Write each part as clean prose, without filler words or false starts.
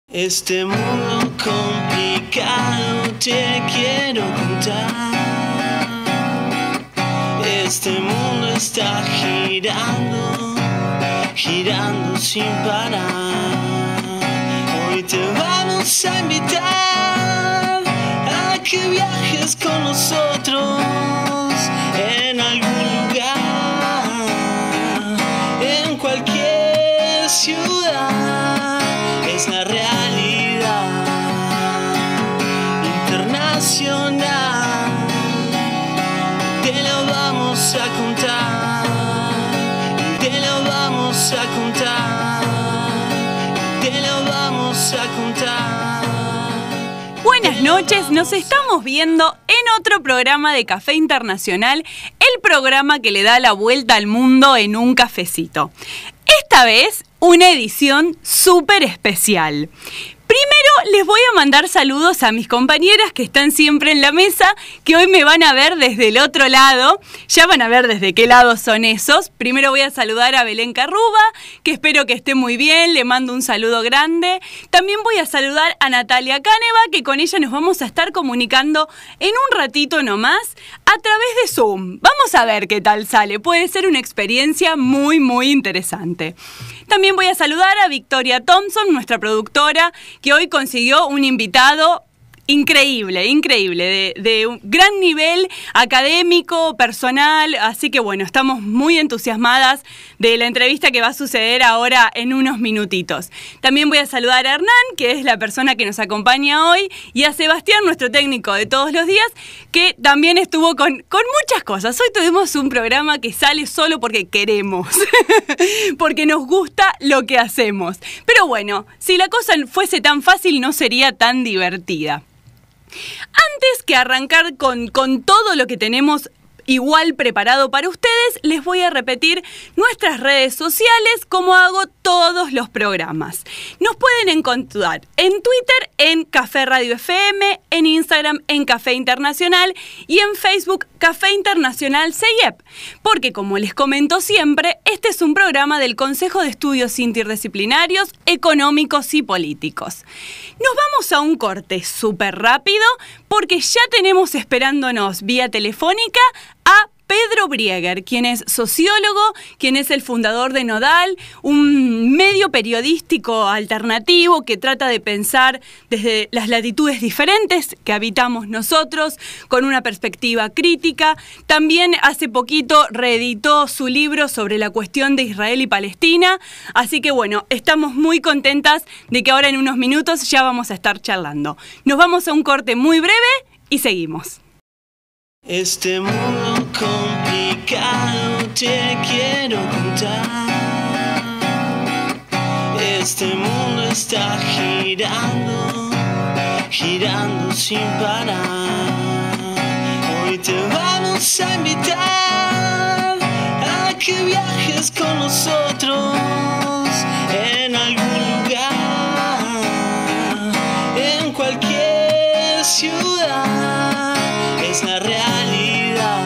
Este mundo complicado te quiero contar. Este mundo está girando, girando sin parar. Hoy te vamos a invitar a que viajes con nosotros en algún lugar, en cualquier ciudad. Es la realidad internacional. Te lo vamos a contar, te lo vamos a contar, te lo vamos a contar. Buenas noches, nos estamos viendo en otro programa de Café Internacional, el programa que le da la vuelta al mundo en un cafecito. Esta vez, una edición súper especial. Primero les voy a mandar saludos a mis compañeras que están siempre en la mesa, que hoy me van a ver desde el otro lado. Ya van a ver desde qué lado son esos. Primero voy a saludar a Belén Carruba, que espero que esté muy bien, le mando un saludo grande. También voy a saludar a Natalia Cáneva, que con ella nos vamos a estar comunicando en un ratito nomás a través de Zoom. Vamos a ver qué tal sale, puede ser una experiencia muy interesante. También voy a saludar a Victoria Thompson, nuestra productora, que hoy consiguió un invitado increíble, de un gran nivel académico, personal, así que bueno, estamos muy entusiasmadas de la entrevista que va a suceder ahora en unos minutitos. También voy a saludar a Hernán, que es la persona que nos acompaña hoy, y a Sebastián, nuestro técnico de todos los días, que también estuvo con muchas cosas. Hoy tuvimos un programa que sale solo porque queremos, porque nos gusta lo que hacemos. Pero bueno, si la cosa fuese tan fácil, no sería tan divertida. Antes que arrancar con todo lo que tenemos igual preparado para ustedes, les voy a repetir nuestras redes sociales como hago todos los programas. Nos pueden encontrar en Twitter en Café Radio FM, en Instagram en Café Internacional y en Facebook Café Internacional CEIEP. Porque como les comento siempre, este es un programa del Consejo de Estudios Interdisciplinarios, Económicos y Políticos. Nos vamos a un corte súper rápido porque ya tenemos esperándonos vía telefónica a Pedro Brieger, quien es sociólogo, quien es el fundador de Nodal, un medio periodístico alternativo que trata de pensar desde las latitudes diferentes que habitamos nosotros, con una perspectiva crítica. También hace poquito reeditó su libro sobre la cuestión de Israel y Palestina, así que bueno, estamos muy contentas de que ahora en unos minutos ya vamos a estar charlando. Nos vamos a un corte muy breve y seguimos. Este mundo complicado te quiero contar. Este mundo está girando, girando sin parar. Hoy te vamos a invitar a que viajes con nosotros en algún lugar, en cualquier ciudad. Es la realidad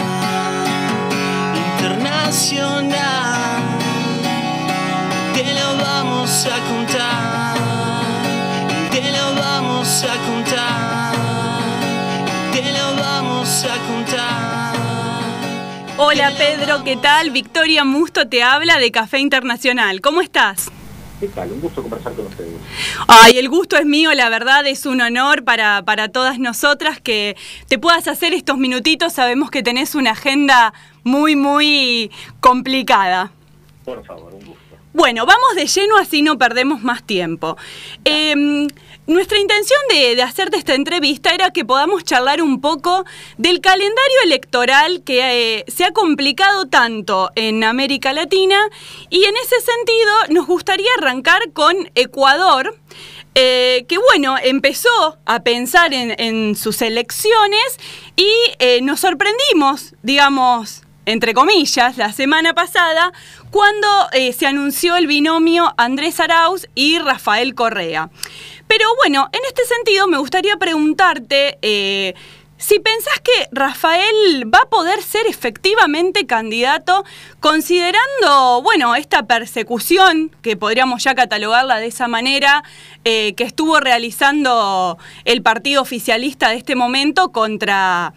internacional. Te lo vamos a contar, te lo vamos a contar, te lo vamos a contar. Hola Pedro, ¿qué tal? Victoria Musto te habla de Café Internacional. ¿Cómo estás? ¿Qué tal? Un gusto conversar con ustedes. Ay, el gusto es mío, la verdad es un honor para todas nosotras que te puedas hacer estos minutitos. Sabemos que tenés una agenda muy complicada. Por favor, un gusto. Bueno, vamos de lleno, así no perdemos más tiempo. Nuestra intención de hacerte esta entrevista era que podamos charlar un poco del calendario electoral que se ha complicado tanto en América Latina, y en ese sentido nos gustaría arrancar con Ecuador, que bueno, empezó a pensar en sus elecciones y nos sorprendimos, digamos, entre comillas, la semana pasada, cuando se anunció el binomio Andrés Arauz y Rafael Correa. Pero bueno, en este sentido me gustaría preguntarte si pensás que Rafael va a poder ser efectivamente candidato, considerando, bueno, esta persecución, que podríamos ya catalogarla de esa manera, que estuvo realizando el partido oficialista de este momento contra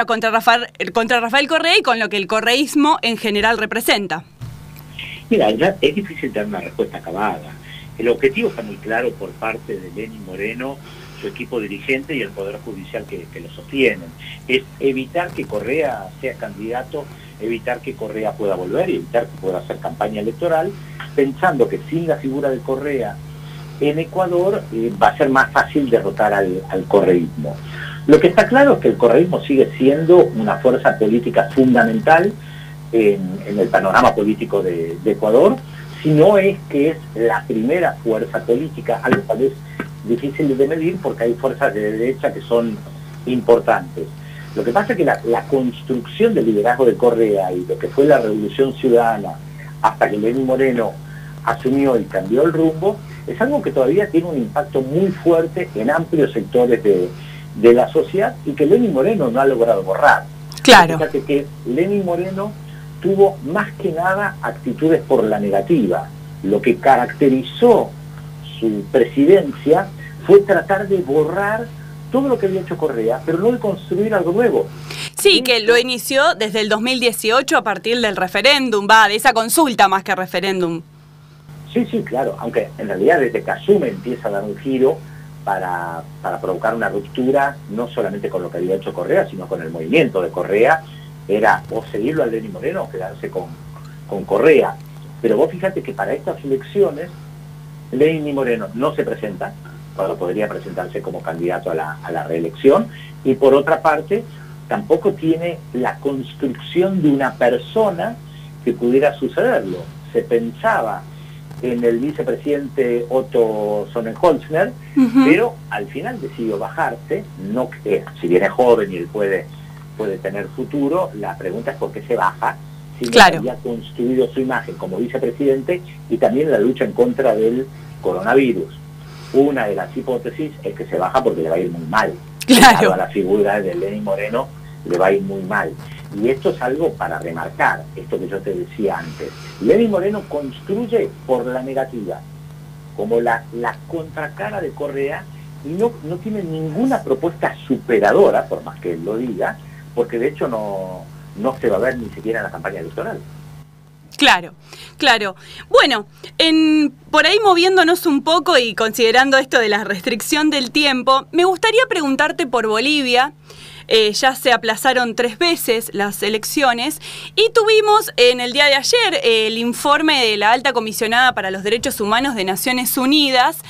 Rafael Correa y con lo que el correísmo en general representa. Mira, ya es difícil dar una respuesta acabada. El objetivo está muy claro por parte de Lenín Moreno, su equipo dirigente y el Poder Judicial que lo sostienen. Es evitar que Correa sea candidato, evitar que Correa pueda volver y evitar que pueda hacer campaña electoral, pensando que sin la figura de Correa en Ecuador va a ser más fácil derrotar al correísmo. Lo que está claro es que el correísmo sigue siendo una fuerza política fundamental en el panorama político de Ecuador, si no es que es la primera fuerza política, algo tal vez difícil de medir porque hay fuerzas de derecha que son importantes. Lo que pasa es que la construcción del liderazgo de Correa y lo que fue la Revolución Ciudadana hasta que Lenín Moreno asumió y cambió el rumbo, es algo que todavía tiene un impacto muy fuerte en amplios sectores de la sociedad y que Lenín Moreno no ha logrado borrar. Claro. Fíjate que Lenín Moreno tuvo más que nada actitudes por la negativa. Lo que caracterizó su presidencia fue tratar de borrar todo lo que había hecho Correa, pero no de construir algo nuevo. Sí, que lo inició desde el 2018 a partir del referéndum, de esa consulta más que referéndum. Sí, claro, aunque en realidad desde que asume empieza a dar un giro para provocar una ruptura, no solamente con lo que había hecho Correa, sino con el movimiento de Correa. Era o seguirlo a Lenín Moreno o quedarse con Correa. Pero vos fíjate que para estas elecciones Lenín Moreno no se presenta, cuando podría presentarse como candidato a la reelección, y por otra parte tampoco tiene la construcción de una persona que pudiera sucederlo. Se pensaba en el vicepresidente Otto Sonnenholzner, pero al final decidió bajarse, no que si bien es joven y él puede tener futuro, la pregunta es por qué se baja, si no había construido su imagen como vicepresidente y también la lucha en contra del coronavirus. Una de las hipótesis es que se baja porque le va a ir muy mal. Claro. A la figura de Lenín Moreno le va a ir muy mal. Y esto es algo para remarcar, esto que yo te decía antes. Lenín Moreno construye por la negativa, como la contracara de Correa, y no tiene ninguna propuesta superadora, por más que él lo diga, porque de hecho no se va a ver ni siquiera en la campaña electoral. Claro. Bueno, por ahí moviéndonos un poco y considerando esto de la restricción del tiempo, me gustaría preguntarte por Bolivia. Ya se aplazaron 3 veces las elecciones y tuvimos en el día de ayer el informe de la Alta Comisionada para los Derechos Humanos de Naciones Unidas,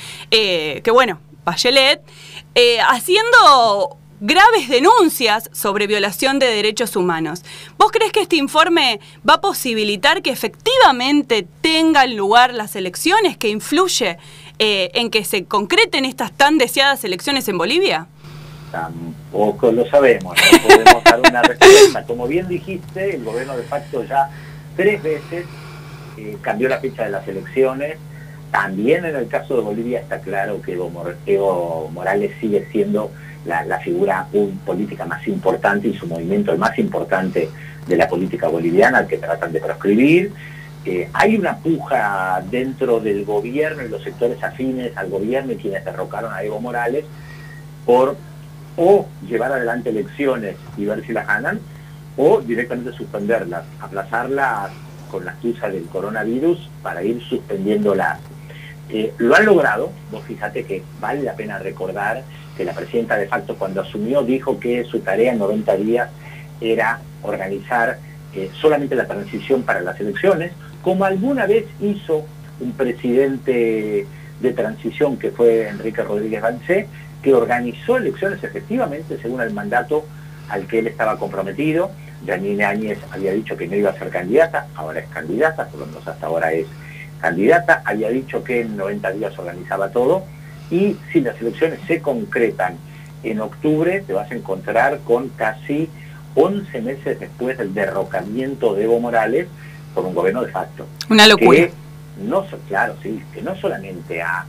Bachelet, haciendo graves denuncias sobre violación de derechos humanos. ¿Vos crees que este informe va a posibilitar que efectivamente tengan lugar las elecciones, que influye en que se concreten estas tan deseadas elecciones en Bolivia? Tampoco lo sabemos, no podemos dar una respuesta. Como bien dijiste, el gobierno de facto ya 3 veces cambió la fecha de las elecciones. También en el caso de Bolivia está claro que Evo Morales sigue siendo la figura política más importante y su movimiento el más importante de la política boliviana, al que tratan de proscribir. Hay una puja dentro del gobierno y los sectores afines al gobierno y quienes derrocaron a Evo Morales por o llevar adelante elecciones y ver si las ganan, o directamente suspenderlas, aplazarlas con la excusa del coronavirus para ir suspendiéndolas. Lo han logrado. Vos fíjate que vale la pena recordar que la presidenta de facto cuando asumió dijo que su tarea en 90 días era organizar solamente la transición para las elecciones, como alguna vez hizo un presidente de transición que fue Enrique Rodríguez Vancé, que organizó elecciones efectivamente según el mandato al que él estaba comprometido. Yanine Áñez había dicho que no iba a ser candidata, ahora es candidata, por lo menos hasta ahora es candidata, había dicho que en 90 días organizaba todo, y si las elecciones se concretan en octubre, te vas a encontrar con casi 11 meses después del derrocamiento de Evo Morales por un gobierno de facto. Una locura. Que no solamente ha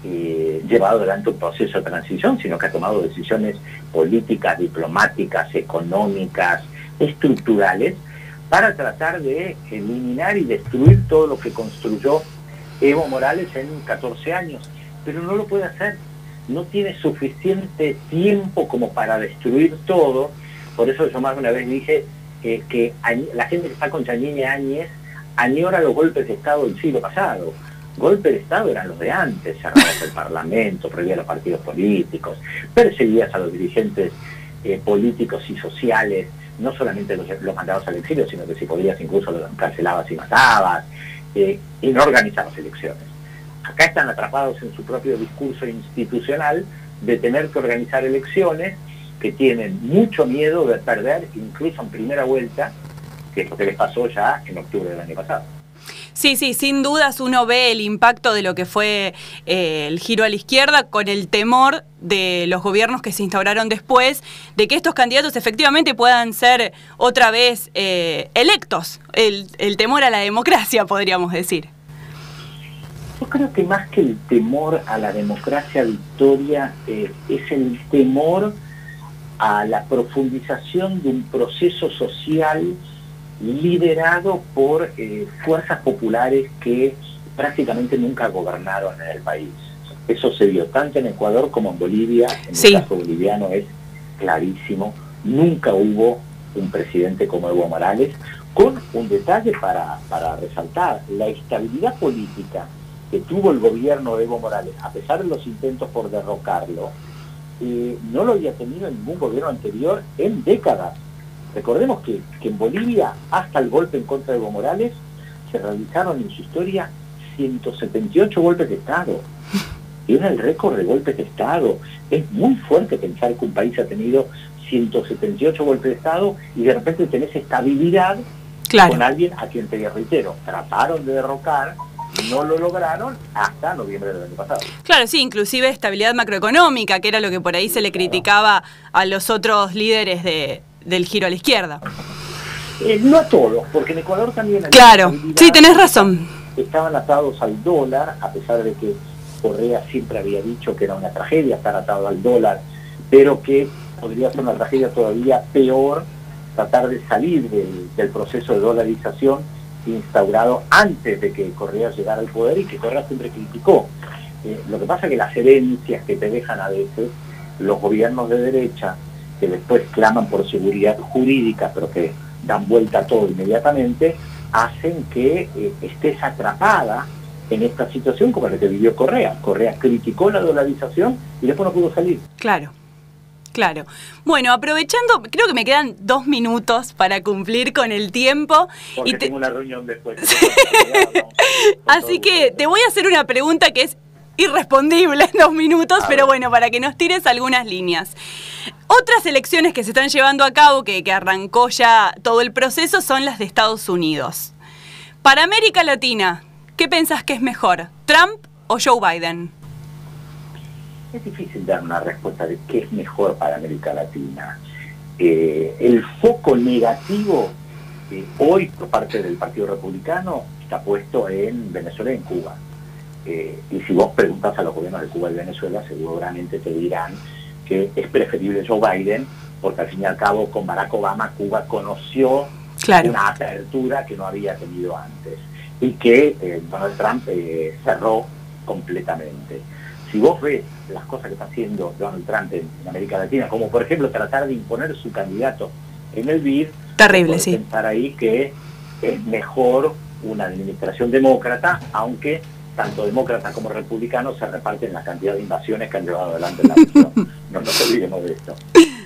llevado adelante un proceso de transición, sino que ha tomado decisiones políticas, diplomáticas, económicas, estructurales, para tratar de eliminar y destruir todo lo que construyó Evo Morales en 14 años. Pero no lo puede hacer, no tiene suficiente tiempo como para destruir todo. Por eso yo más de una vez dije que la gente que está con Yanine Áñez añora los golpes de Estado del siglo pasado. Golpes de Estado eran los de antes: cerrabas el Parlamento, prohibías los partidos políticos, perseguías a los dirigentes políticos y sociales, no solamente los mandabas al exilio, sino que si podías incluso los encarcelabas y matabas, y no organizabas elecciones. Acá están atrapados en su propio discurso institucional de tener que organizar elecciones, que tienen mucho miedo de perder, incluso en primera vuelta, que es lo que les pasó ya en octubre del año pasado. Sí, sí, sin dudas uno ve el impacto de lo que fue el giro a la izquierda, con el temor de los gobiernos que se instauraron después, de que estos candidatos efectivamente puedan ser otra vez electos. El temor a la democracia, podríamos decir. Yo creo que más que el temor a la democracia, Victoria, es el temor a la profundización de un proceso social liderado por fuerzas populares que prácticamente nunca gobernaron en el país. Eso se vio tanto en Ecuador como en Bolivia. En el caso boliviano es clarísimo. Nunca hubo un presidente como Evo Morales, con un detalle para resaltar: la estabilidad política que tuvo el gobierno de Evo Morales, a pesar de los intentos por derrocarlo, no lo había tenido en ningún gobierno anterior en décadas. Recordemos que en Bolivia, hasta el golpe en contra de Evo Morales, se realizaron en su historia 178 golpes de Estado. Tiene el récord de golpes de Estado. Es muy fuerte pensar que un país ha tenido 178 golpes de Estado y de repente tenés estabilidad con alguien a quien, te reitero, trataron de derrocar, no lo lograron hasta noviembre del año pasado. Claro, sí, inclusive estabilidad macroeconómica, que era lo que por ahí se le criticaba a los otros líderes del giro a la izquierda. No a todos, porque en Ecuador también... Claro, sí, tenés razón. Estaban atados al dólar, a pesar de que Correa siempre había dicho que era una tragedia estar atado al dólar, pero que podría ser una tragedia todavía peor tratar de salir del proceso de dolarización instaurado antes de que Correa llegara al poder, y que Correa siempre criticó. Lo que pasa es que las herencias que te dejan a veces los gobiernos de derecha, que después claman por seguridad jurídica, pero que dan vuelta a todo inmediatamente, hacen que estés atrapada en esta situación como la que vivió Correa. Correa criticó la dolarización y después no pudo salir. Claro. Claro. Bueno, aprovechando, creo que me quedan 2 minutos para cumplir con el tiempo. Porque tengo una reunión después. Así que te voy a hacer una pregunta que es irrespondible en 2 minutos, pero bueno, para que nos tires algunas líneas. Otras elecciones que se están llevando a cabo, que arrancó ya todo el proceso, son las de Estados Unidos. Para América Latina, ¿qué pensás que es mejor, Trump o Joe Biden? Es difícil dar una respuesta de qué es mejor para América Latina. El foco negativo hoy por parte del Partido Republicano está puesto en Venezuela y en Cuba. Y si vos preguntas a los gobiernos de Cuba y Venezuela, seguramente te dirán que es preferible Joe Biden, porque al fin y al cabo con Barack Obama Cuba conoció una apertura que no había tenido antes, y que Donald Trump cerró completamente. Si vos ves las cosas que está haciendo Donald Trump en América Latina, como por ejemplo tratar de imponer su candidato en el BID, terrible, sí. Pensar ahí que es mejor una administración demócrata, aunque tanto demócratas como republicanos se reparten la cantidad de invasiones que han llevado adelante en la región. No nos olvidemos de esto.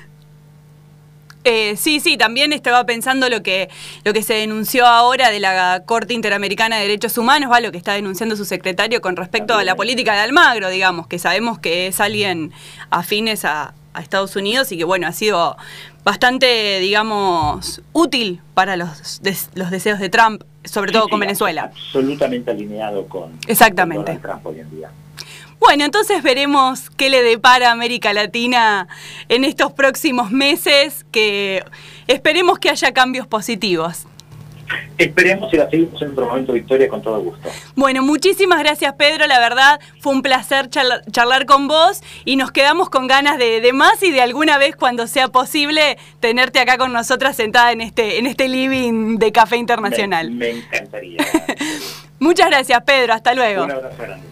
Sí, también estaba pensando lo que se denunció ahora de la Corte Interamericana de Derechos Humanos, lo que está denunciando su secretario con respecto a la política de Almagro, digamos, que sabemos que es alguien afines a Estados Unidos y que, bueno, ha sido bastante, digamos, útil para los deseos de Trump, sobre todo con Venezuela. Absolutamente alineado con Donald Trump hoy en día. Bueno, entonces veremos qué le depara a América Latina en estos próximos meses, que esperemos que haya cambios positivos. Esperemos y la seguimos en otro momento, Victoria, con todo gusto. Bueno, muchísimas gracias, Pedro. La verdad, fue un placer charlar con vos y nos quedamos con ganas de más y de alguna vez, cuando sea posible, tenerte acá con nosotras sentada en este living de Café Internacional. Me encantaría. Muchas gracias, Pedro. Hasta luego. Un abrazo grande.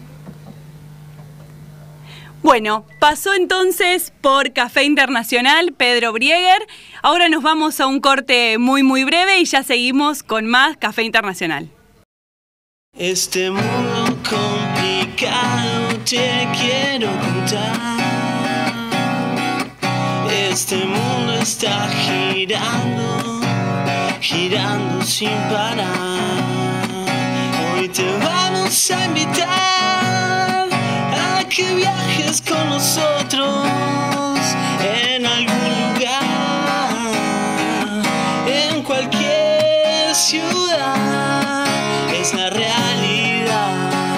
Bueno, pasó entonces por Café Internacional Pedro Brieger. Ahora nos vamos a un corte muy muy breve y ya seguimos con más Café Internacional. Este mundo complicado te quiero contar. Este mundo está girando, girando sin parar. Hoy te vamos a invitar a que viajes con nosotros en algún lugar, en cualquier ciudad. Es la realidad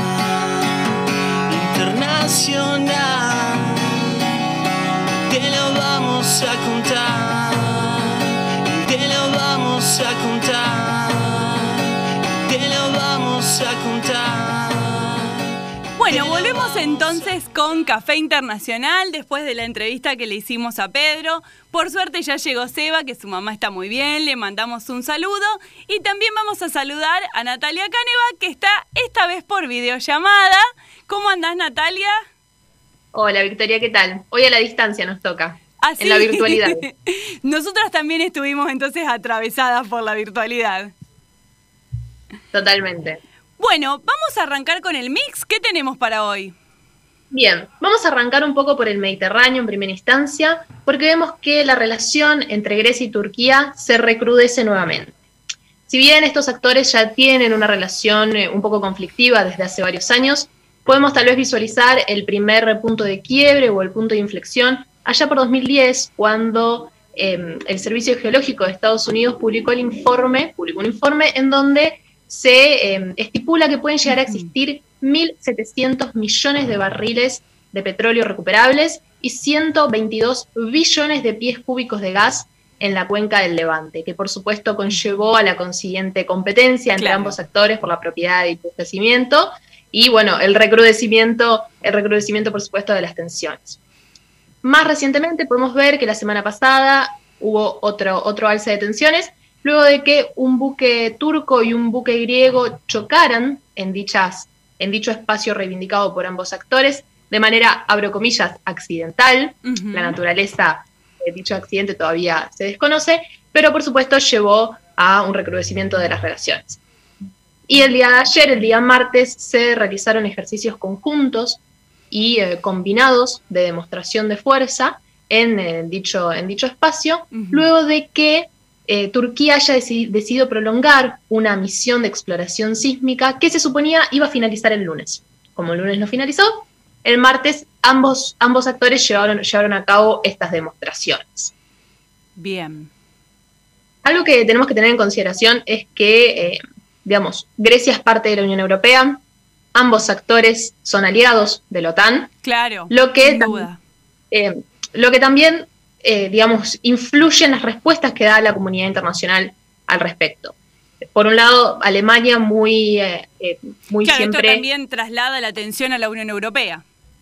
internacional. Te lo vamos a contar, te lo vamos a contar, te lo vamos a contar. Bueno, volvemos entonces con Café Internacional después de la entrevista que le hicimos a Pedro. Por suerte ya llegó Seba, que su mamá está muy bien, le mandamos un saludo. Y también vamos a saludar a Natalia Caneva, que está esta vez por videollamada. ¿Cómo andás, Natalia? Hola, Victoria, ¿qué tal? Hoy a la distancia nos toca, ¿Ah, sí? en la virtualidad. Nosotras también estuvimos entonces atravesadas por la virtualidad. Totalmente. Bueno, vamos a arrancar con el mix. ¿Qué tenemos para hoy? Bien, vamos a arrancar un poco por el Mediterráneo en primera instancia, porque vemos que la relación entre Grecia y Turquía se recrudece nuevamente. Si bien estos actores ya tienen una relación un poco conflictiva desde hace varios años, podemos tal vez visualizar el primer punto de quiebre o el punto de inflexión allá por 2010, cuando el Servicio Geológico de Estados Unidos publicó un informe en donde se estipula que pueden llegar a existir 1.700 millones de barriles de petróleo recuperables y 122 billones de pies cúbicos de gas en la cuenca del Levante, que por supuesto conllevó a la consiguiente competencia entre ambos actores por la propiedad y el yacimiento, y bueno, el recrudecimiento por supuesto de las tensiones. Más recientemente podemos ver que la semana pasada hubo otro alza de tensiones, luego de que un buque turco y un buque griego chocaran en dicho espacio reivindicado por ambos actores, de manera, abro comillas, accidental. La naturaleza de dicho accidente todavía se desconoce, pero por supuesto llevó a un recrudecimiento de las relaciones. Y el día de ayer, el día martes, se realizaron ejercicios conjuntos y combinados de demostración de fuerza en dicho espacio, luego de que Turquía haya decidido prolongar una misión de exploración sísmica que se suponía iba a finalizar el lunes. Como el lunes no finalizó, el martes ambos actores llevaron a cabo estas demostraciones. Bien. Algo que tenemos que tener en consideración es que, Grecia es parte de la Unión Europea, ambos actores son aliados de la OTAN. Claro, sin duda. Lo que también influye en las respuestas que da la comunidad internacional al respecto. Por un lado, Alemania muy claro, siempre... Esto también traslada la atención a la Unión Europea.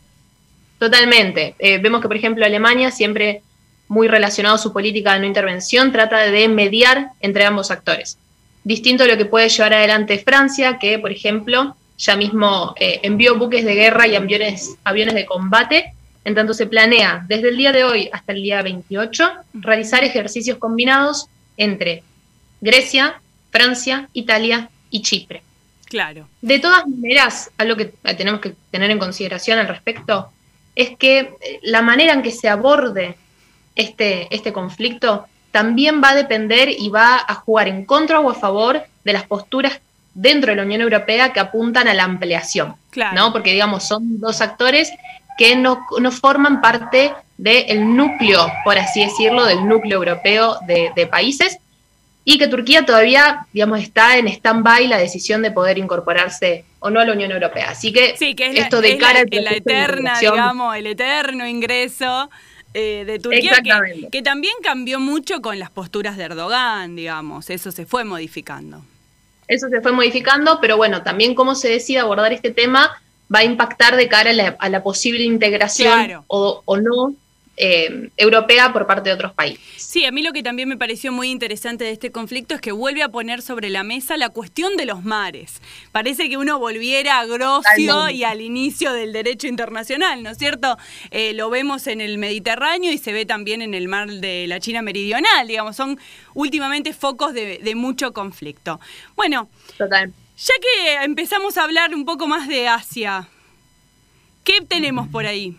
Totalmente. Vemos que, por ejemplo, Alemania, siempre muy relacionado a su política de no intervención, trata de mediar entre ambos actores. Distinto a lo que puede llevar adelante Francia, que, por ejemplo, ya mismo envió buques de guerra y aviones de combate. En tanto se planea, desde el día de hoy hasta el día 28, realizar ejercicios combinados entre Grecia, Francia, Italia y Chipre. Claro. De todas maneras, algo que tenemos que tener en consideración al respecto es que la manera en que se aborde este conflicto también va a depender y va a jugar en contra o a favor de las posturas dentro de la Unión Europea que apuntan a la ampliación. Claro. ¿No? Porque, son dos actores que no forman parte del núcleo, por así decirlo, del núcleo europeo de países, y que Turquía todavía, está en stand-by la decisión de poder incorporarse o no a la Unión Europea. Así que, sí, que es esto de cara al la eterna, el eterno ingreso de Turquía, Exactamente. que también cambió mucho con las posturas de Erdogan, digamos, eso se fue modificando. Eso se fue modificando, pero bueno, también cómo se decide abordar este tema va a impactar de cara a la posible integración Claro. o no europea por parte de otros países. Sí, a mí lo que también me pareció muy interesante de este conflicto es que vuelve a poner sobre la mesa la cuestión de los mares. Parece que uno volviera a Grocio Totalmente. y al inicio del derecho internacional, ¿no es cierto? Lo vemos en el Mediterráneo y se ve también en el mar de la China Meridional, digamos, son últimamente focos de mucho conflicto. Bueno, Total. ya que empezamos a hablar un poco más de Asia, ¿qué tenemos por ahí?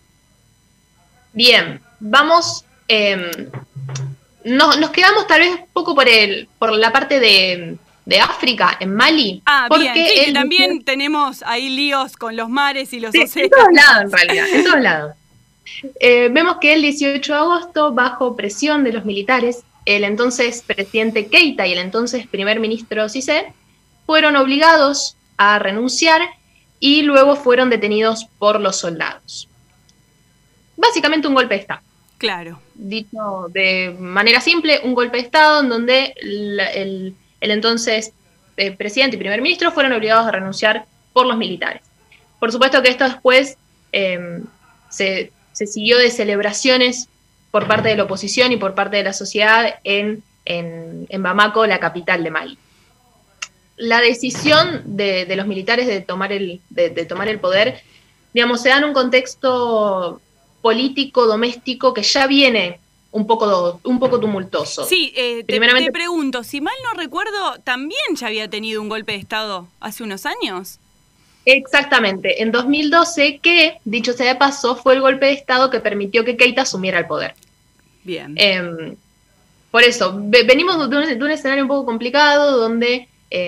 Bien, vamos. Nos quedamos tal vez un poco por la parte de África, en Mali. Ah, porque bien, sí, que el- también tenemos ahí líos con los mares y los Sí, océanos. en todos lados, en realidad, en todos lados. Vemos que el 18 de agosto, bajo presión de los militares, el entonces presidente Keita y el entonces primer ministro Cissé fueron obligados a renunciar y luego fueron detenidos por los soldados. Básicamente un golpe de Estado. Claro. Dicho de manera simple, un golpe de Estado en donde el entonces presidente y primer ministro fueron obligados a renunciar por los militares. Por supuesto que esto después se siguió de celebraciones por parte de la oposición y por parte de la sociedad en Bamako, la capital de Mali. La decisión de los militares de tomar el poder, digamos, se da en un contexto político, doméstico, que ya viene un poco tumultuoso. Sí, Primeramente- te pregunto, si mal no recuerdo, también ya había tenido un golpe de Estado hace unos años. Exactamente, en 2012, que, dicho sea de paso, fue el golpe de Estado que permitió que Keita asumiera el poder. Bien. Por eso, venimos de un escenario un poco complicado, donde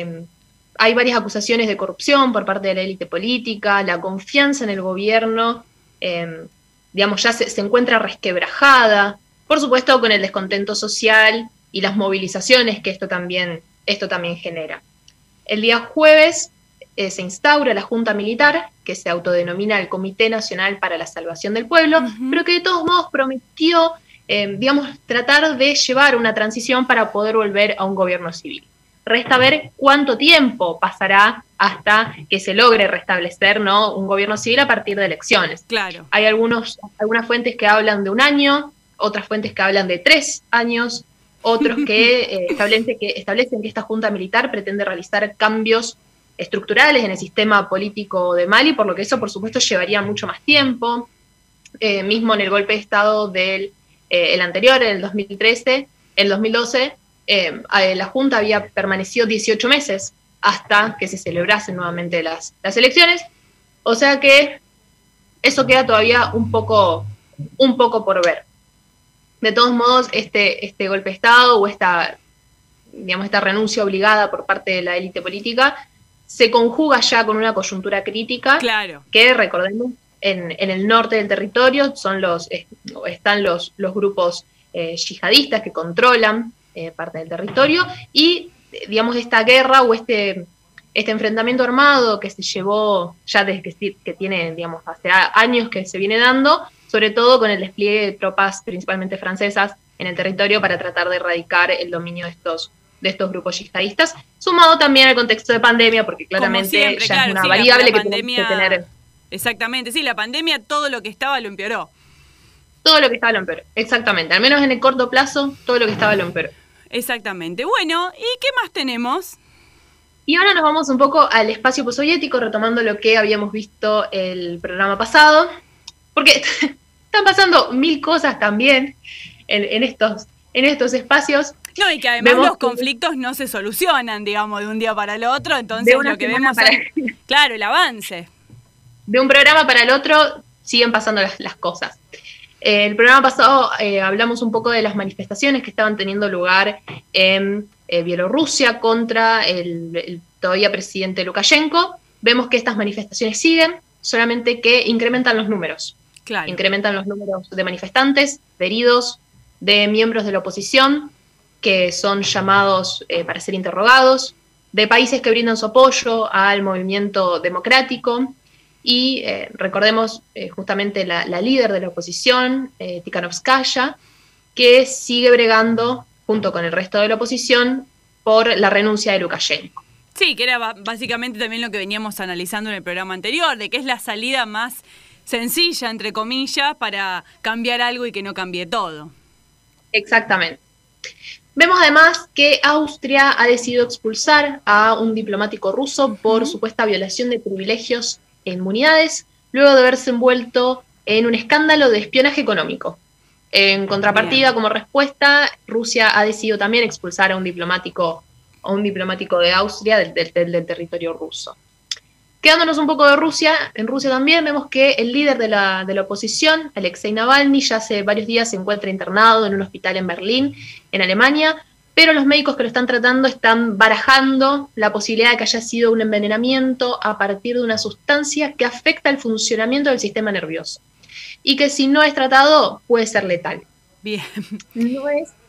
hay varias acusaciones de corrupción por parte de la élite política, la confianza en el gobierno, digamos, ya se encuentra resquebrajada, por supuesto con el descontento social y las movilizaciones que esto también genera. El día jueves se instaura la Junta Militar, que se autodenomina el Comité Nacional para la Salvación del Pueblo, Ujú. pero que de todos modos prometió, digamos, tratar de llevar una transición para poder volver a un gobierno civil. Resta ver cuánto tiempo pasará hasta que se logre restablecer, ¿no?, un gobierno civil a partir de elecciones. Claro. Hay algunas fuentes que hablan de 1 año, otras fuentes que hablan de 3 años, otros que establecen que esta junta militar pretende realizar cambios estructurales en el sistema político de Mali, por lo que eso, por supuesto, llevaría mucho más tiempo. Mismo en el golpe de Estado del el anterior, en el 2013, en el 2012, la Junta había permanecido 18 meses hasta que se celebrasen nuevamente las elecciones, o sea que eso queda todavía un poco por ver. De todos modos, este golpe de Estado o esta renuncia obligada por parte de la élite política se conjuga ya con una coyuntura crítica. Claro. Que, recordemos, en el norte del territorio están los grupos yihadistas que controlan parte del territorio, y digamos esta guerra o este enfrentamiento armado que se llevó ya desde que tiene, digamos, hace años que se viene dando, sobre todo con el despliegue de tropas principalmente francesas en el territorio para tratar de erradicar el dominio de estos grupos yihadistas, sumado también al contexto de pandemia, porque claramente siempre, ya claro, es una sí, variable la que pandemia, tenemos que tener. Exactamente, sí, la pandemia todo lo que estaba lo empeoró. Todo lo que estaba lo empeoró, exactamente. Al menos en el corto plazo, todo lo que estaba lo empeoró. Exactamente. Bueno, ¿y qué más tenemos? Y ahora nos vamos un poco al espacio postsoviético, retomando lo que habíamos visto el programa pasado, porque están pasando 1000 cosas también en estos espacios. No, y que además Vemos los conflictos no se solucionan, digamos, de un día para el otro, entonces De una lo que semana vemos para- es, claro, el avance. De un programa para el otro siguen pasando las cosas. El programa pasado hablamos un poco de las manifestaciones que estaban teniendo lugar en Bielorrusia contra el todavía presidente Lukashenko. Vemos que estas manifestaciones siguen, solamente que incrementan los números. Claro. Incrementan los números de manifestantes, de heridos, de miembros de la oposición que son llamados para ser interrogados, de países que brindan su apoyo al movimiento democrático. y recordemos justamente la líder de la oposición, Tikhanovskaya, que sigue bregando junto con el resto de la oposición por la renuncia de Lukashenko. Sí, que era básicamente también lo que veníamos analizando en el programa anterior, de que es la salida más sencilla, entre comillas, para cambiar algo y que no cambie todo. Exactamente. Vemos además que Austria ha decidido expulsar a un diplomático ruso por supuesta violación de privilegios e inmunidades, luego de haberse envuelto en un escándalo de espionaje económico. En contrapartida, como respuesta, Rusia ha decidido también expulsar a un diplomático de Austria del territorio ruso. Quedándonos un poco de Rusia, en Rusia también vemos que el líder de la oposición, Alexei Navalny, ya hace varios días se encuentra internado en un hospital en Berlín, en Alemania, pero los médicos que lo están tratando están barajando la posibilidad de que haya sido un envenenamiento a partir de una sustancia que afecta el funcionamiento del sistema nervioso y que si no es tratado puede ser letal. Bien. No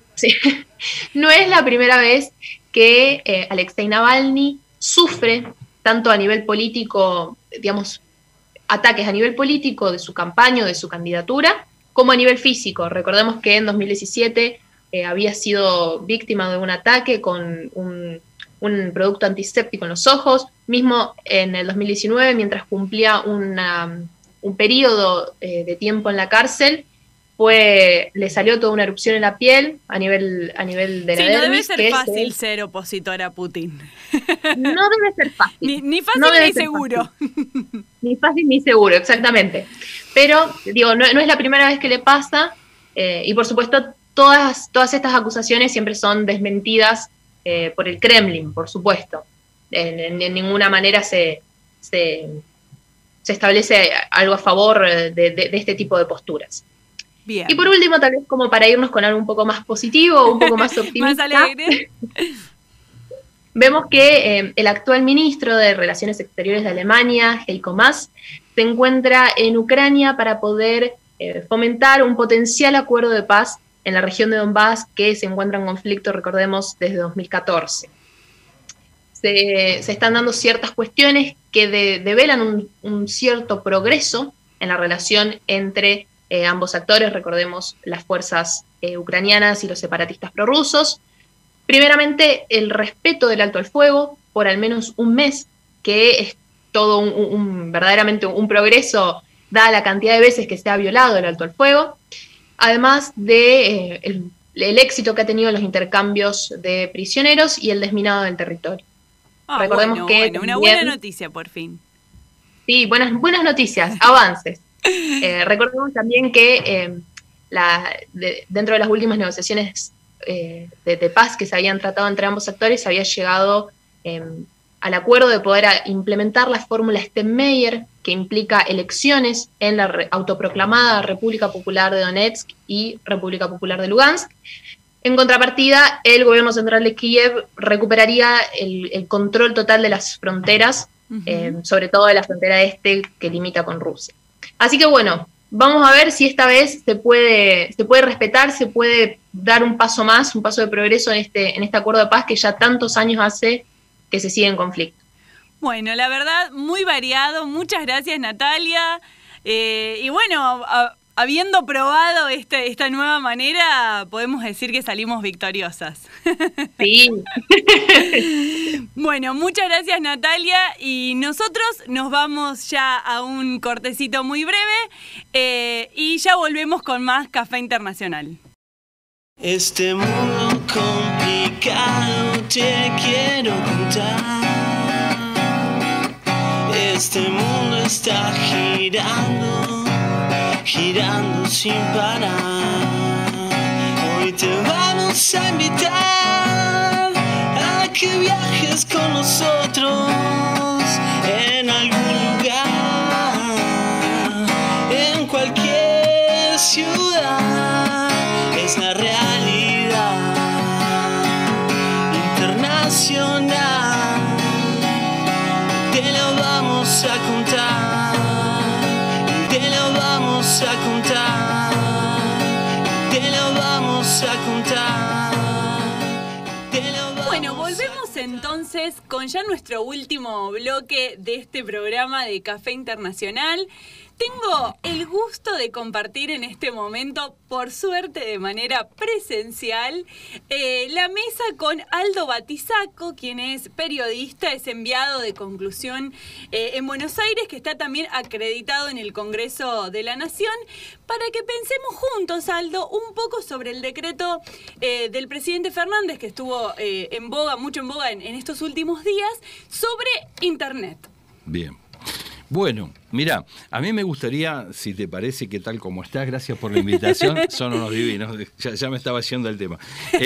es la primera vez que Alexei Navalny sufre tanto a nivel político, digamos, ataques a nivel político de su campaña o de su candidatura, como a nivel físico. Recordemos que en 2017 había sido víctima de un ataque con un producto antiséptico en los ojos. Mismo en el 2019, mientras cumplía un periodo de tiempo en la cárcel, le salió toda una erupción en la piel a nivel de la dermis. Sí, no debe ser fácil ser opositor a Putin. No debe ser fácil. Ni fácil ni seguro. Ni fácil ni seguro, exactamente. Pero, digo, no es la primera vez que le pasa, y por supuesto todas estas acusaciones siempre son desmentidas por el Kremlin, por supuesto. En ninguna manera se establece algo a favor de este tipo de posturas. Bien. Y por último, tal vez como para irnos con algo un poco más positivo, un poco más optimista. Más alegre. Vemos que el actual ministro de Relaciones Exteriores de Alemania, Heiko Maas, se encuentra en Ucrania para poder fomentar un potencial acuerdo de paz en la región de Donbass, que se encuentra en conflicto, recordemos, desde 2014. Se están dando ciertas cuestiones que develan un cierto progreso en la relación entre ambos actores, recordemos las fuerzas ucranianas y los separatistas prorrusos. Primeramente, el respeto del alto al fuego por al menos un mes, que es todo verdaderamente un progreso, dada la cantidad de veces que se ha violado el alto al fuego, además de el éxito que ha tenido en los intercambios de prisioneros y el desminado del territorio. Recordemos una buena noticia por fin. Sí, buenas noticias, avances. Recordemos también que dentro de las últimas negociaciones de paz que se habían tratado entre ambos actores, se había llegado al acuerdo de poder implementar la fórmula Steinmeier, que implica elecciones en la autoproclamada República Popular de Donetsk y República Popular de Lugansk. En contrapartida, el gobierno central de Kiev recuperaría el control total de las fronteras, sobre todo de la frontera este que limita con Rusia. Así que bueno, vamos a ver si esta vez se puede respetar, se puede dar un paso más, un paso de progreso en este acuerdo de paz que ya tantos años hace que se sigue en conflicto. Bueno, la verdad, muy variado. Muchas gracias, Natalia. Y bueno, habiendo probado esta nueva manera, podemos decir que salimos victoriosas. Sí. Bueno, muchas gracias, Natalia. Y nosotros nos vamos ya a un cortecito muy breve y ya volvemos con más Café Internacional. Este mundo complicado te quiero contar. Este mundo está girando, girando sin parar. Hoy te vamos a invitar a que viajes con nosotros en algún lugar, en cualquier ciudad. Es la realidad internacional. Te lo vamos a contar, te lo vamos a contar, te lo vamos a contar. Bueno, volvemos en entonces con ya nuestro último bloque de este programa de Café Internacional. Tengo el gusto de compartir en este momento, por suerte de manera presencial, la mesa con Aldo Batizacco, quien es periodista, es enviado de Conclusión en Buenos Aires, que está también acreditado en el Congreso de la Nación, para que pensemos juntos, Aldo, un poco sobre el decreto del presidente Fernández, que estuvo mucho en boga en estos últimos días, sobre Internet. Bien. Bueno, mira, a mí me gustaría, si te parece que tal como estás, gracias por la invitación, son unos divinos, ya me estaba yendo el tema.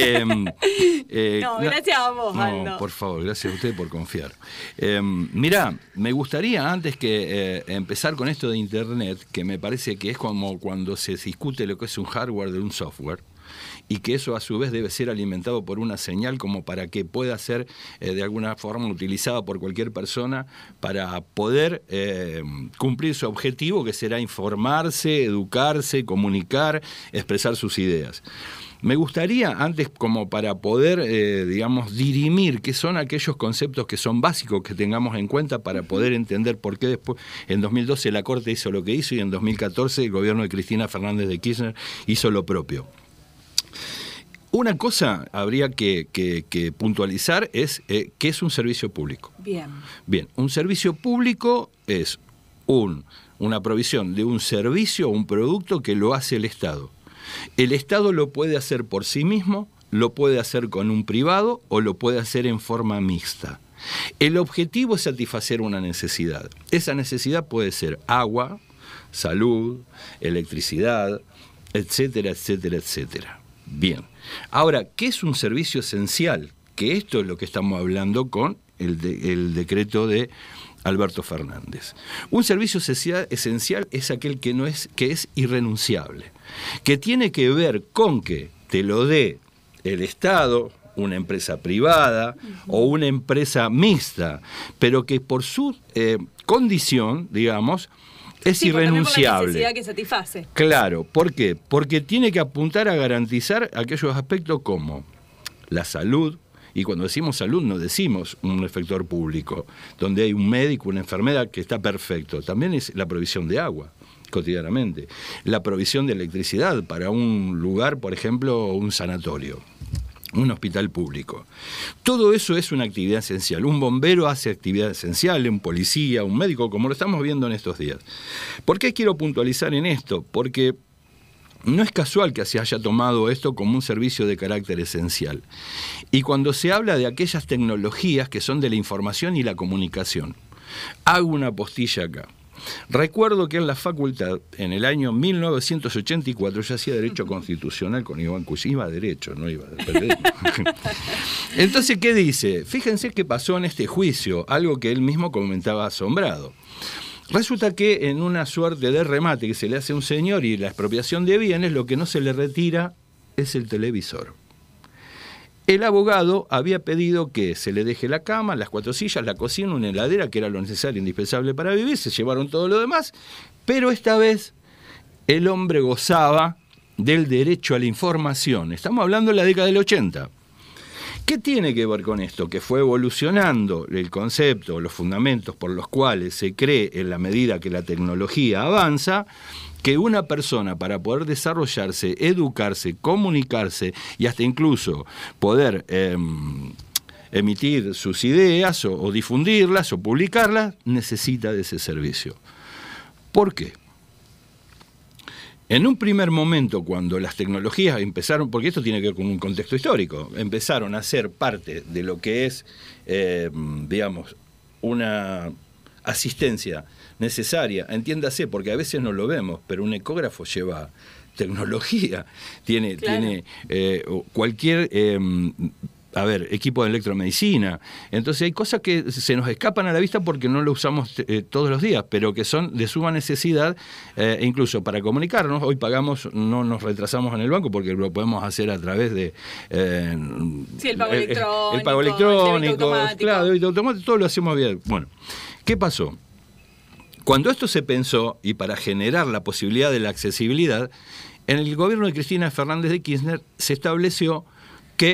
Gracias a vos, Aldo. No, por favor, gracias a usted por confiar. Mira, me gustaría, antes que empezar con esto de Internet, que me parece que es como cuando se discute lo que es un hardware de un software, y que eso a su vez debe ser alimentado por una señal como para que pueda ser de alguna forma utilizada por cualquier persona para poder cumplir su objetivo, que será informarse, educarse, comunicar, expresar sus ideas. Me gustaría, antes, como para poder, dirimir qué son aquellos conceptos que son básicos que tengamos en cuenta para poder entender por qué después, en 2012 la Corte hizo lo que hizo y en 2014 el gobierno de Cristina Fernández de Kirchner hizo lo propio. Una cosa habría que puntualizar es qué es un servicio público. Bien, un servicio público es una provisión de un servicio o un producto que lo hace el Estado. El Estado lo puede hacer por sí mismo, lo puede hacer con un privado o lo puede hacer en forma mixta. El objetivo es satisfacer una necesidad. Esa necesidad puede ser agua, salud, electricidad, etcétera, etcétera, etcétera. Bien. Ahora, ¿qué es un servicio esencial? Que esto es lo que estamos hablando con el decreto de Alberto Fernández. Un servicio esencial es aquel que es irrenunciable, que tiene que ver con que te lo dé el Estado, una empresa privada o una empresa mixta, pero que por su condición, digamos, es irrenunciable. Por la necesidad que satisface. Claro, ¿por qué? Porque tiene que apuntar a garantizar aquellos aspectos como la salud, y cuando decimos salud no decimos un efector público, donde hay un médico, una enfermera que está perfecto, también es la provisión de agua cotidianamente, la provisión de electricidad para un lugar, por ejemplo, un sanatorio, un hospital público. Todo eso es una actividad esencial. Un bombero hace actividad esencial, un policía, un médico, como lo estamos viendo en estos días. ¿Por qué quiero puntualizar en esto? Porque no es casual que se haya tomado esto como un servicio de carácter esencial. Y cuando se habla de aquellas tecnologías que son de la información y la comunicación, hago una postilla acá. Recuerdo que en la facultad, en el año 1984, yo hacía Derecho Constitucional con Iván Cusi, iba a Derecho, no iba a Derecho. Entonces, ¿qué dice? Fíjense qué pasó en este juicio, algo que él mismo comentaba asombrado. Resulta que en una suerte de remate que se le hace a un señor y la expropiación de bienes, lo que no se le retira es el televisor. El abogado había pedido que se le deje la cama, las 4 sillas, la cocina, una heladera, que era lo necesario, indispensable para vivir, se llevaron todo lo demás, pero esta vez el hombre gozaba del derecho a la información. Estamos hablando de la década del 80. ¿Qué tiene que ver con esto? Que fue evolucionando el concepto, los fundamentos por los cuales se cree, en la medida que la tecnología avanza, que una persona, para poder desarrollarse, educarse, comunicarse y hasta incluso poder emitir sus ideas o difundirlas o publicarlas, necesita de ese servicio. ¿Por qué? En un primer momento, cuando las tecnologías empezaron, porque esto tiene que ver con un contexto histórico, empezaron a ser parte de lo que es, una asistencia necesaria, entiéndase, porque a veces no lo vemos, pero un ecógrafo lleva tecnología, tiene cualquier equipo de electromedicina. Entonces hay cosas que se nos escapan a la vista porque no lo usamos todos los días, pero que son de suma necesidad, incluso para comunicarnos. Hoy pagamos, no nos retrasamos en el banco porque lo podemos hacer a través de el pago electrónico, el pago electrónico, el débito automático. Claro, el débito automático, todo lo hacemos bien. Bueno, ¿qué pasó? Cuando esto se pensó, y para generar la posibilidad de la accesibilidad, en el gobierno de Cristina Fernández de Kirchner se estableció que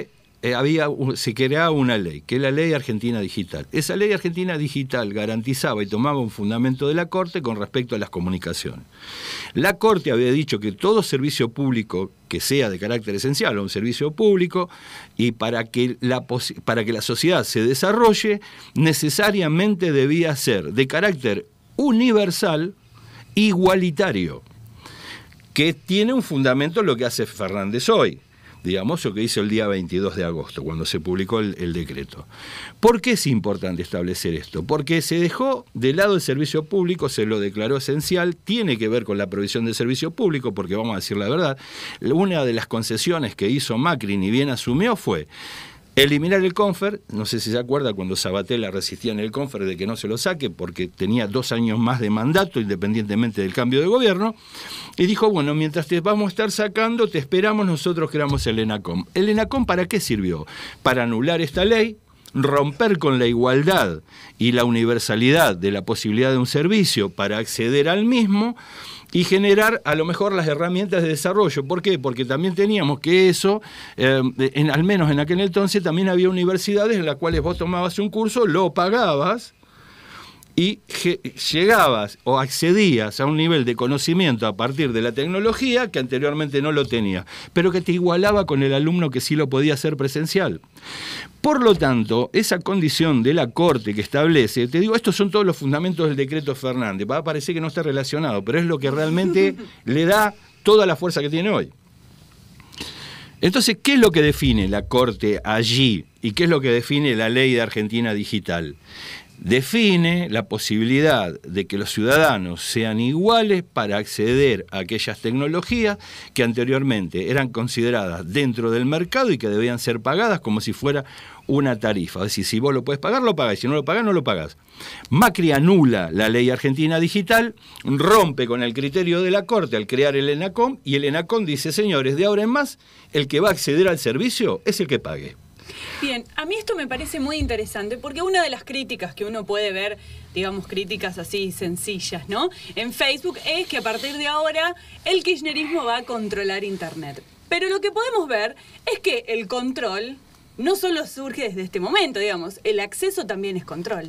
se creaba una ley, que es la Ley Argentina Digital. Esa Ley Argentina Digital garantizaba y tomaba un fundamento de la Corte con respecto a las comunicaciones. La Corte había dicho que todo servicio público que sea de carácter esencial o un servicio público, y para que la sociedad se desarrolle, necesariamente debía ser de carácter universal, igualitario, que tiene un fundamento lo que hace Fernández hoy, digamos, lo que hizo el día 22 de agosto, cuando se publicó el decreto. ¿Por qué es importante establecer esto? Porque se dejó de lado el servicio público, se lo declaró esencial, tiene que ver con la provisión del servicio público, porque vamos a decir la verdad, una de las concesiones que hizo Macri, ni bien asumió, fue eliminar el Confer. No sé si se acuerda cuando Sabatella resistía en el Confer de que no se lo saque porque tenía 2 años más de mandato independientemente del cambio de gobierno, y dijo, bueno, mientras te vamos a estar sacando, te esperamos, nosotros creamos el ENACOM. ¿El ENACOM para qué sirvió? Para anular esta ley, romper con la igualdad y la universalidad de la posibilidad de un servicio para acceder al mismo, y generar a lo mejor las herramientas de desarrollo. ¿Por qué? Porque también teníamos que eso, al menos en aquel entonces, también había universidades en las cuales vos tomabas un curso, lo pagabas y llegabas o accedías a un nivel de conocimiento a partir de la tecnología que anteriormente no lo tenías, pero que te igualaba con el alumno que sí lo podía hacer presencial. Por lo tanto, esa condición de la Corte que establece, te digo, estos son todos los fundamentos del decreto Fernández, va a parecer que no está relacionado, pero es lo que realmente le da toda la fuerza que tiene hoy. Entonces, ¿qué es lo que define la Corte allí y qué es lo que define la Ley de Argentina Digital? Define la posibilidad de que los ciudadanos sean iguales para acceder a aquellas tecnologías que anteriormente eran consideradas dentro del mercado y que debían ser pagadas como si fuera una tarifa. Es decir, si vos lo puedes pagar, lo pagás, si no lo pagás, no lo pagás. Macri anula la Ley Argentina Digital, rompe con el criterio de la Corte al crear el ENACOM, y el ENACOM dice, señores, de ahora en más, el que va a acceder al servicio es el que pague. Bien, a mí esto me parece muy interesante porque una de las críticas que uno puede ver, digamos críticas así sencillas, ¿no? En Facebook es que a partir de ahora el kirchnerismo va a controlar Internet. Pero lo que podemos ver es que el control no solo surge desde este momento, digamos, el acceso también es control.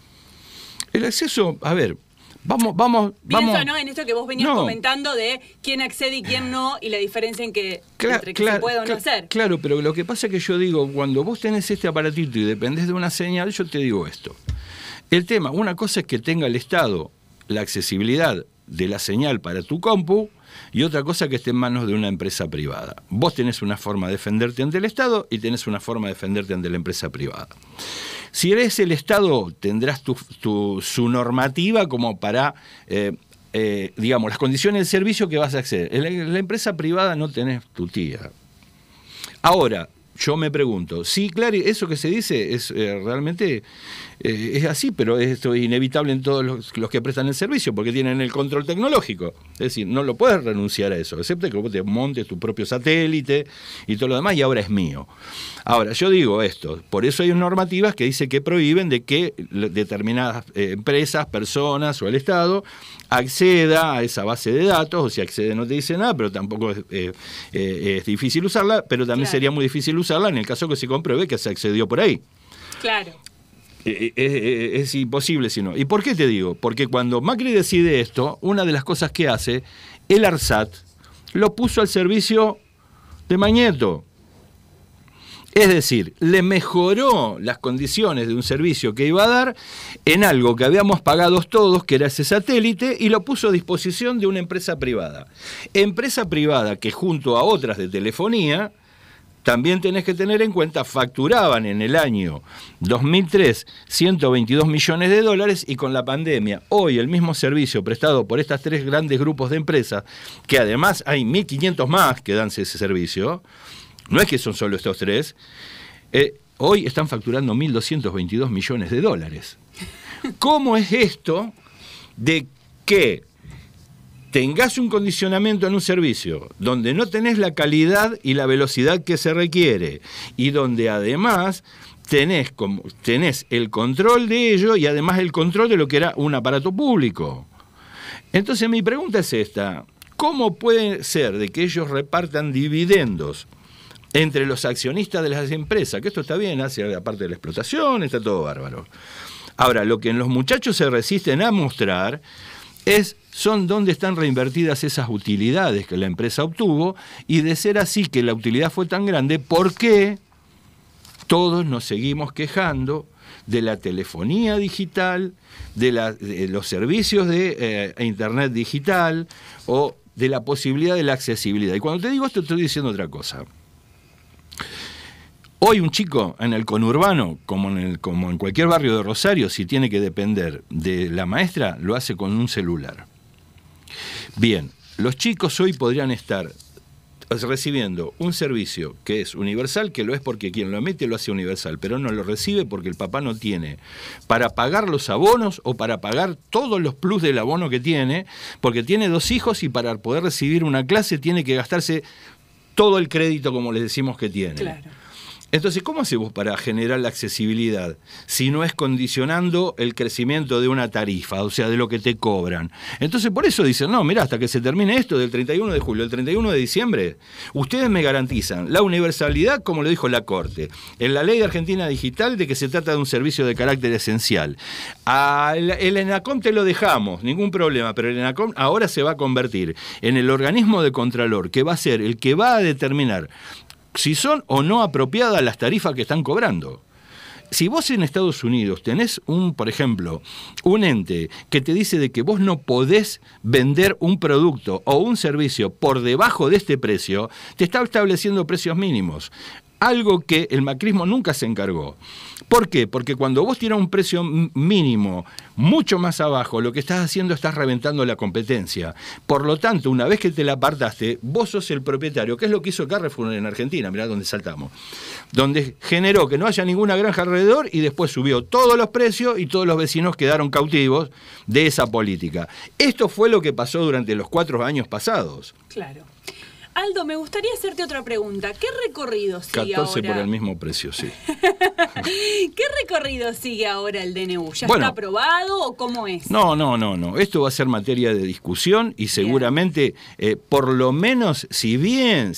El acceso, a ver, vamos. Pienso, ¿no?, en esto que vos venías comentando de quién accede y quién no, y la diferencia entre que se puede o no hacer. Claro, pero lo que pasa es que yo digo, cuando vos tenés este aparatito y dependés de una señal, yo te digo esto. El tema, una cosa es que tenga el Estado la accesibilidad de la señal para tu compu, y otra cosa que esté en manos de una empresa privada. Vos tenés una forma de defenderte ante el Estado y tenés una forma de defenderte ante la empresa privada. Si eres el Estado, tendrás su normativa como para, digamos, las condiciones del servicio que vas a acceder. En la empresa privada no tenés tu tía. Ahora, yo me pregunto, sí, claro, eso que se dice es realmente es así, pero esto es inevitable en todos los que prestan el servicio, porque tienen el control tecnológico. Es decir, no lo puedes renunciar a eso, excepto que vos te montes tu propio satélite y todo lo demás, y ahora es mío. Ahora, yo digo esto, por eso hay normativas que dicen que prohíben de que determinadas empresas, personas o el Estado acceda a esa base de datos, o si accede no te dice nada, pero tampoco es difícil usarla, pero también sería muy difícil usarla en el caso que se compruebe que se accedió por ahí. Claro. Es imposible si no. ¿Y por qué te digo? Porque cuando Macri decide esto, una de las cosas que hace, el ARSAT lo puso al servicio de Mañeto. Es decir, le mejoró las condiciones de un servicio que iba a dar en algo que habíamos pagado todos, que era ese satélite, y lo puso a disposición de una empresa privada. Empresa privada que junto a otras de telefonía, también tenés que tener en cuenta, facturaban en el año 2003 $122 millones, y con la pandemia, hoy el mismo servicio prestado por estos 3 grandes grupos de empresas, que además hay 1.500 más que dan ese servicio, no es que son solo estos 3, hoy están facturando $1.222 millones. ¿Cómo es esto de que tengas un condicionamiento en un servicio donde no tenés la calidad y la velocidad que se requiere, y donde además tenés el control de ello y además el control de lo que era un aparato público? Entonces mi pregunta es esta: ¿cómo puede ser de que ellos repartan dividendos entre los accionistas de las empresas, que esto está bien, hace aparte de la explotación, está todo bárbaro. Ahora, lo que los muchachos se resisten a mostrar son dónde están reinvertidas esas utilidades que la empresa obtuvo, y de ser así que la utilidad fue tan grande, ¿por qué todos nos seguimos quejando de la telefonía digital, de los servicios de Internet digital o de la posibilidad de la accesibilidad? Y cuando te digo esto, estoy diciendo otra cosa. Hoy un chico en el conurbano, como en cualquier barrio de Rosario, si tiene que depender de la maestra, lo hace con un celular. Bien, los chicos hoy podrían estar recibiendo un servicio que es universal, que lo es porque quien lo emite lo hace universal, pero no lo recibe porque el papá no tiene para pagar los abonos o para pagar todos los plus del abono que tiene, porque tiene 2 hijos y para poder recibir una clase tiene que gastarse todo el crédito, como les decimos, que tiene. Claro. Entonces, ¿cómo hacemos para generar la accesibilidad si no es condicionando el crecimiento de una tarifa, o sea, de lo que te cobran? Entonces, por eso dicen, no, mirá, hasta que se termine esto del 31 de julio, el 31 de diciembre, ustedes me garantizan la universalidad, como lo dijo la Corte, en la Ley de Argentina Digital, de que se trata de un servicio de carácter esencial. El ENACOM te lo dejamos, ningún problema, pero el ENACOM ahora se va a convertir en el organismo de contralor, que va a ser el que va a determinar si son o no apropiadas las tarifas que están cobrando. Si vos en Estados Unidos tenés por ejemplo, un ente que te dice de que vos no podés vender un producto o un servicio por debajo de este precio, te está estableciendo precios mínimos. Algo que el macrismo nunca se encargó. ¿Por qué? Porque cuando vos tirás un precio mínimo mucho más abajo, lo que estás haciendo, estás reventando la competencia. Por lo tanto, una vez que te la apartaste, vos sos el propietario, que es lo que hizo Carrefour en Argentina, mirá dónde saltamos, donde generó que no haya ninguna granja alrededor y después subió todos los precios y todos los vecinos quedaron cautivos de esa política. Esto fue lo que pasó durante los 4 años pasados. Claro. Aldo, me gustaría hacerte otra pregunta. ¿Qué recorrido sigue 14 ahora? por el mismo precio, sí. ¿Qué recorrido sigue ahora el DNU? ¿Ya está aprobado o cómo es? No. Esto va a ser materia de discusión y seguramente, por lo menos, si bien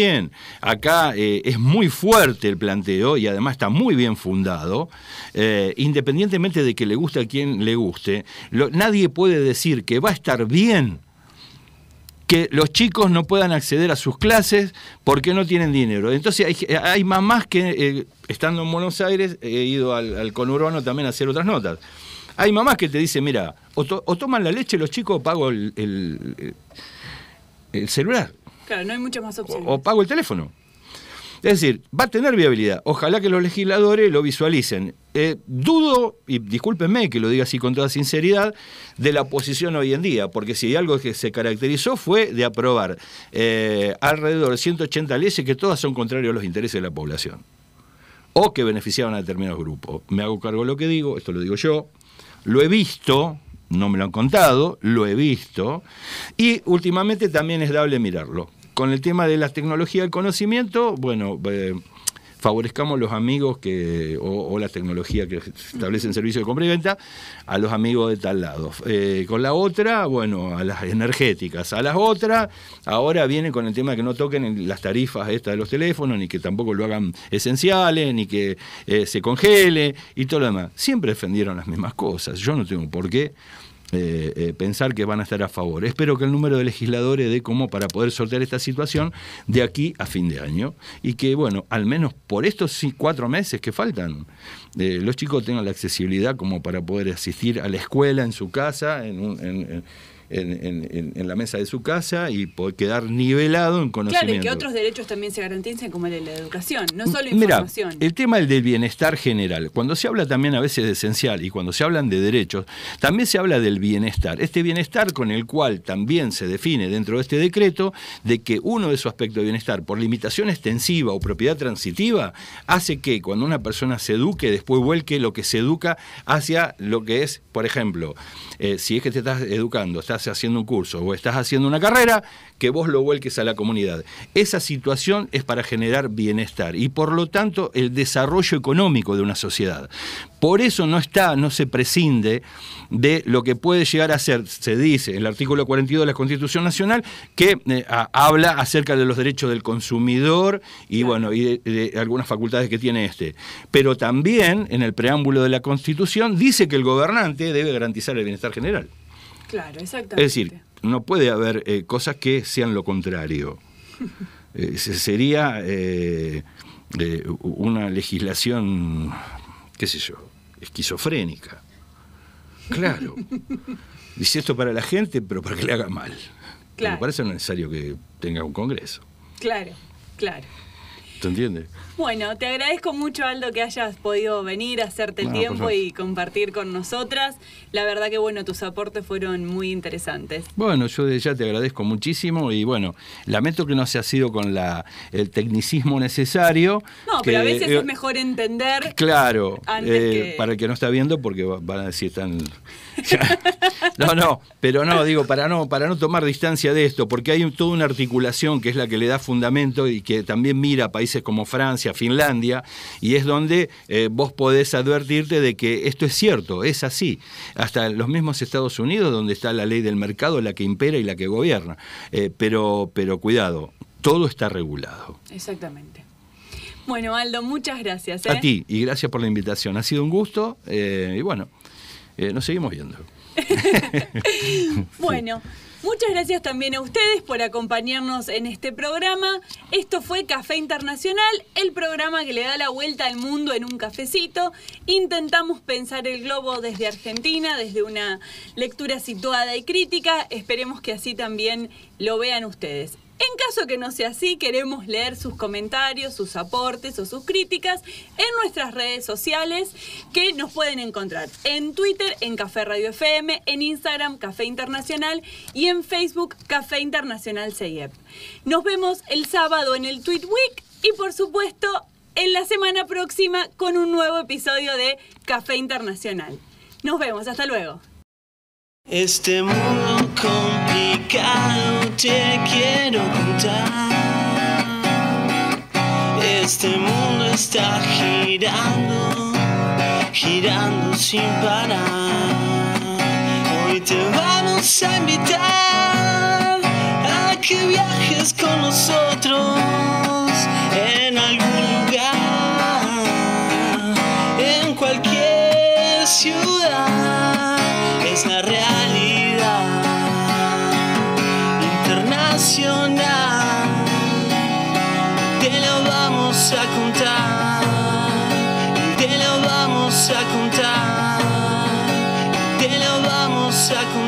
acá es muy fuerte el planteo y además está muy bien fundado, independientemente de que le guste a quien le guste, nadie puede decir que va a estar bien que los chicos no puedan acceder a sus clases porque no tienen dinero. Entonces hay mamás que, estando en Buenos Aires, he ido al conurbano también a hacer otras notas. Hay mamás que te dicen, mira, o toman la leche los chicos o pago el celular. Claro, no hay muchas más opciones. O pago el teléfono. Es decir, va a tener viabilidad. Ojalá que los legisladores lo visualicen. Dudo, y discúlpenme que lo diga así con toda sinceridad, de la oposición hoy en día, porque si algo que se caracterizó fue de aprobar alrededor de 180 leyes que todas son contrarias a los intereses de la población, o que beneficiaban a determinados grupos. Me hago cargo de lo que digo, esto lo digo yo, lo he visto, no me lo han contado, lo he visto, y últimamente también es dable mirarlo. Con el tema de la tecnología del conocimiento, bueno, favorezcamos los amigos o la tecnología que establecen servicios de compra y venta a los amigos de tal lado. Con la otra, bueno, a las energéticas. A las otras, ahora vienen con el tema de que no toquen las tarifas estas de los teléfonos, ni que tampoco lo hagan esenciales, ni que se congele y todo lo demás. Siempre defendieron las mismas cosas. Yo no tengo por qué pensar que van a estar a favor. Espero que el número de legisladores dé como para poder sortear esta situación de aquí a fin de año y que, bueno, al menos por estos 4 meses que faltan, los chicos tengan la accesibilidad como para poder asistir a la escuela en su casa, en la mesa de su casa y poder quedar nivelado en conocimiento. Claro, y que otros derechos también se garanticen, como el de la educación, no solo información. Mirá, el tema del bienestar general, cuando se habla también a veces de esencial y cuando se hablan de derechos, también se habla del bienestar. Este bienestar con el cual también se define dentro de este decreto de que uno de sus aspectos de bienestar, por limitación extensiva o propiedad transitiva, hace que cuando una persona se eduque, después vuelque lo que se educa hacia lo que es, por ejemplo, si es que te estás educando, estás estás haciendo un curso o estás haciendo una carrera, que vos lo vuelques a la comunidad. Esa situación es para generar bienestar y por lo tanto el desarrollo económico de una sociedad. Por eso no se prescinde de lo que puede llegar a ser, se dice en el artículo 42 de la Constitución Nacional, que habla acerca de los derechos del consumidor y, claro, bueno, y de algunas facultades que tiene este. Pero también en el preámbulo de la Constitución dice que el gobernante debe garantizar el bienestar general. Claro, exactamente. Es decir, no puede haber cosas que sean lo contrario. Sería una legislación, qué sé yo, esquizofrénica. Claro. Dice esto para la gente, pero para que le haga mal. Claro. Me parece necesario que tenga un congreso. Claro, claro. ¿Te entiendes? Bueno, te agradezco mucho, Aldo, que hayas podido venir, hacerte el tiempo y compartir con nosotras. La verdad que, bueno, tus aportes fueron muy interesantes. Bueno, yo de ya te agradezco muchísimo y, bueno, lamento que no se ha sido con el tecnicismo necesario. No, pero a veces es mejor entender. Claro, que... para el que no está viendo, porque van a decir tan... No, pero no, digo, para no tomar distancia de esto, porque hay toda una articulación que es la que le da fundamento y que también mira a países como Francia, Finlandia, y es donde vos podés advertirte de que esto es cierto, es así. Hasta los mismos Estados Unidos, donde está la ley del mercado, la que impera y la que gobierna. Pero cuidado, todo está regulado. Exactamente. Bueno, Aldo, muchas gracias. A ti, y gracias por la invitación. Ha sido un gusto, y bueno, nos seguimos viendo. Bueno, muchas gracias también a ustedes por acompañarnos en este programa. Esto fue Café Internacional, el programa que le da la vuelta al mundo en un cafecito. Intentamos pensar el globo desde Argentina, desde una lectura situada y crítica. Esperemos que así también lo vean ustedes. En caso que no sea así, queremos leer sus comentarios, sus aportes o sus críticas en nuestras redes sociales, que nos pueden encontrar en Twitter, en Café Radio FM, en Instagram, Café Internacional, y en Facebook, Café Internacional CIEP. Nos vemos el sábado en el Tweet Week y, por supuesto, en la semana próxima con un nuevo episodio de Café Internacional. Nos vemos, hasta luego. Este mundo complicado te quiero contar. Este mundo está girando, girando sin parar. Hoy te vamos a invitar a que viajes con nosotros en algún lugar, en cualquier ciudad. Es la realidad internacional. Te lo vamos a contar, te lo vamos a contar, te lo vamos a contar.